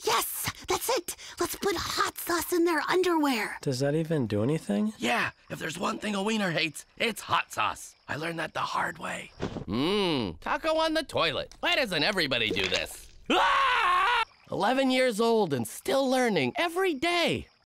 Yes, that's it. Let's put hot sauce in their underwear. Does that even do anything? Yeah, if there's one thing a wiener hates, it's hot sauce. I learned that the hard way. Taco on the toilet. Why doesn't everybody do this? 11 years old and still learning every day.